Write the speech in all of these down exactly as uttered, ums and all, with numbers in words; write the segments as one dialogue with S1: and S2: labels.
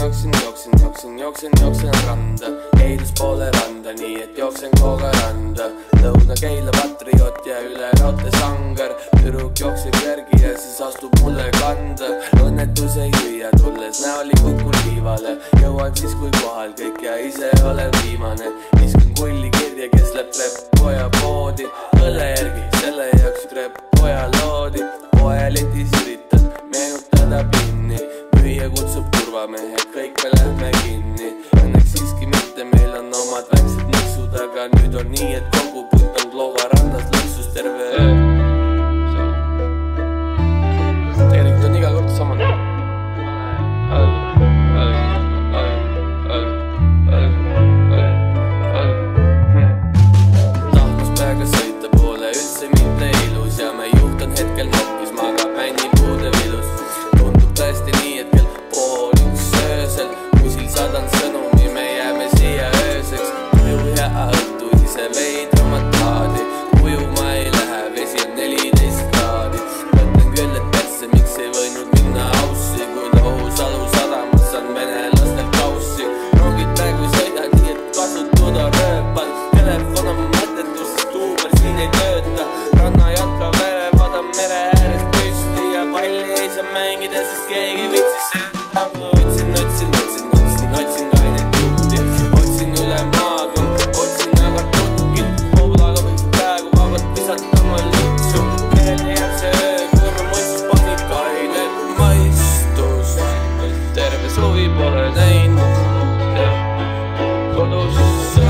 S1: jooksin, jooksin, jooksin, jooksin, jooksin randa. Keilus poole randa, nii et jooksen Kloogaranda. Lõuna-Keila patrioot ja üle raudte sangar. Tüdruk jooksib järgi ja siis astub mulle kanda. Õnnetus ei hüüa, tulles näoli kukun liivale. Jõuan siis kui kohal kõik ja ise olen viimane. Iskun kulli kirja, kes läheb trepp poja poodi. Õlle järgi, selle jaoks trepp poja loodi. Poja letis üritad meenutada pinni. Müüja kutsub turvamehed, kõik me lähme kinni. Õnneks siiski mitte, meil on omad väiksed mõksud. Aga nüüd on nii, et kogu punt on Kloogarannas lõksus terve öö. Tegelikult on iga kord sama. Tahmus peaga sõita poole üldse mitte ilus. Ja me juht on hetkel nokkis, magab männipuude vilus. Tundub tõesti nii, et kell pool üks öösel kusil sadan sõnumi, me jääme siia ööseks. Kuju ja õhtu ise veidramat taadi. Ujuma ei lähe, vesi on neliteist kraadi. Mõtlen küll, et persse, miks ei võinud minna aussi. Kui Lõhusalu sadamas on venelastel kaussi. Rongid praegu sõidad nii, et kasutud on rööpad. Telefon on mõttetus, sest Uber siin ei tööta. Ranna jalka verevad on mere ääres püsti. Ja palli ei saa mängida, sest keegi vitsis sööta. Otsin, otsin, otsin, otsin, otsin kainet juhti. Otsin üle maaga, otsin aga tutkid. Poolaga võiks praegu vabalt visata oma litsu. Meelde jääb see öö, kui ma mõistus pani kainet maistus. Terve suvi pole näinud ja kodus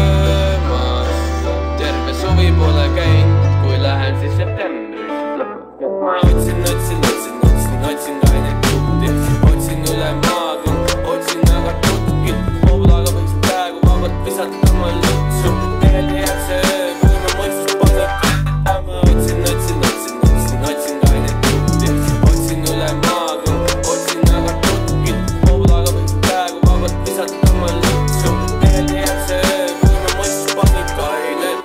S1: söömas. Terve suvi pole käinud, kui lähen siis septembris. Otsin, otsin, otsin, otsin, otsin kainet juhti. Otsin üle maaga, otsin aga tutkid. Poolaga võiks praegu vabalt visata oma litsu. Meelde jääb see öö, kui ma mõistus pani kainet. Otsin, otsin, otsin, otsin, otsin kainet juhti. Otsin üle maaga, otsin aga tutkid. Poolaga võiks praegu vabalt visata oma litsu. Meelde jääb see öö, kui ma mõistus pani kainet.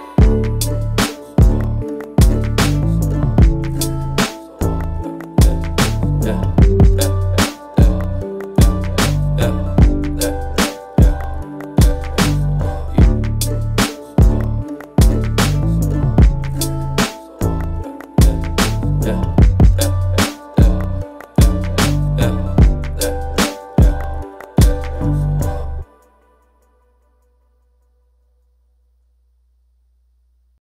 S1: Yeah.